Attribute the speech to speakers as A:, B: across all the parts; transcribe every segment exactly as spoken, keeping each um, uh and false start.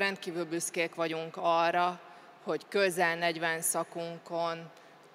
A: rendkívül büszkék vagyunk arra, hogy közel negyven szakunkon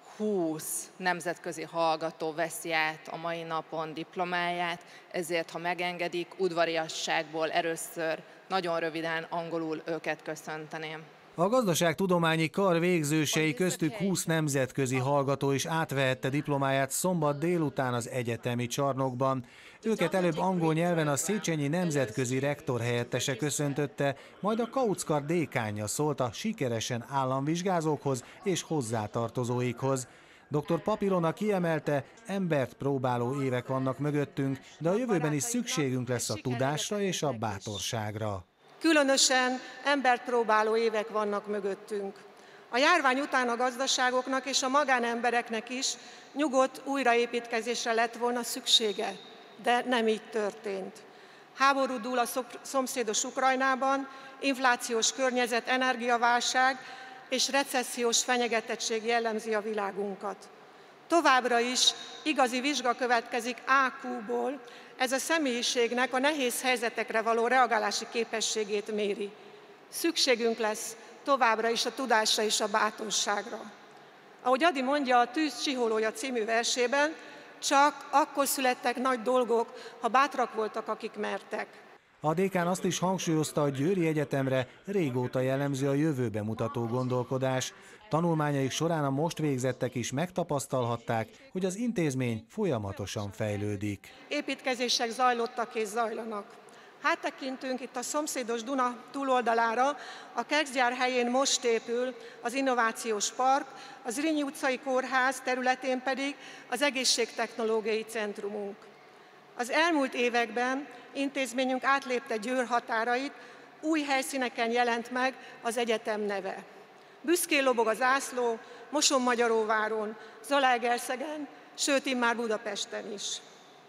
A: húsz nemzetközi hallgató veszi át a mai napon diplomáját, ezért, ha megengedik, udvariasságból először nagyon röviden angolul őket köszönteném.
B: A gazdaságtudományi kar végzősei köztük húsz nemzetközi hallgató is átvehette diplomáját szombat délután az egyetemi csarnokban. Őket előbb angol nyelven a Széchenyi nemzetközi rektor helyettese köszöntötte, majd a Kauczkar dékánja szólt a sikeresen államvizsgázókhoz és hozzátartozóikhoz. doktor Papilona kiemelte, embert próbáló évek vannak mögöttünk, de a jövőben is szükségünk lesz a tudásra és a bátorságra.
C: Különösen embert próbáló évek vannak mögöttünk. A járvány után a gazdaságoknak és a magánembereknek is nyugodt újraépítkezésre lett volna szüksége, de nem így történt. Háború dúl a szomszédos Ukrajnában, inflációs környezet, energiaválság és recessziós fenyegetettség jellemzi a világunkat. Továbbra is igazi vizsga következik á kúból, ez a személyiségnek a nehéz helyzetekre való reagálási képességét méri. Szükségünk lesz továbbra is a tudásra és a bátorságra. Ahogy Ady mondja a Tűz csiholója című versében, csak akkor születtek nagy dolgok, ha bátrak voltak, akik mertek.
B: A dékán azt is hangsúlyozta, a Győri Egyetemre régóta jellemző a jövőbe mutató gondolkodás. Tanulmányaik során a most végzettek is megtapasztalhatták, hogy az intézmény folyamatosan fejlődik.
C: Építkezések zajlottak és zajlanak. Háttekintünk itt a szomszédos Duna túloldalára, a Kexgyár helyén most épül az Innovációs Park, az Zrínyi utcai kórház területén pedig az Egészségtechnológiai Centrumunk. Az elmúlt években intézményünk átlépte Győr határait, új helyszíneken jelent meg az egyetem neve. Büszkén lobog a zászló Mosonmagyaróváron, Zalaegerszegen, sőt immár Budapesten is.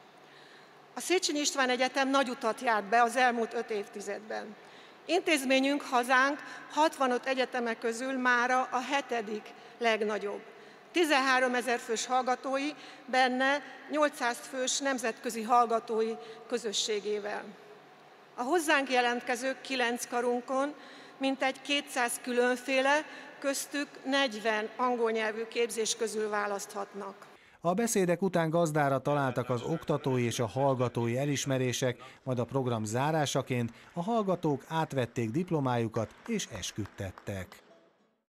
C: A Széchenyi István Egyetem nagy utat járt be az elmúlt öt évtizedben. Intézményünk hazánk hatvanöt egyeteme közül mára a hetedik legnagyobb. tizenháromezer fős hallgatói, benne nyolcszáz fős nemzetközi hallgatói közösségével. A hozzánk jelentkezők kilenc karunkon mintegy kétszáz különféle, köztük negyven angol nyelvű képzés közül választhatnak.
B: A beszédek után gazdára találtak az oktatói és a hallgatói elismerések, majd a program zárásaként a hallgatók átvették diplomájukat és esküdtettek.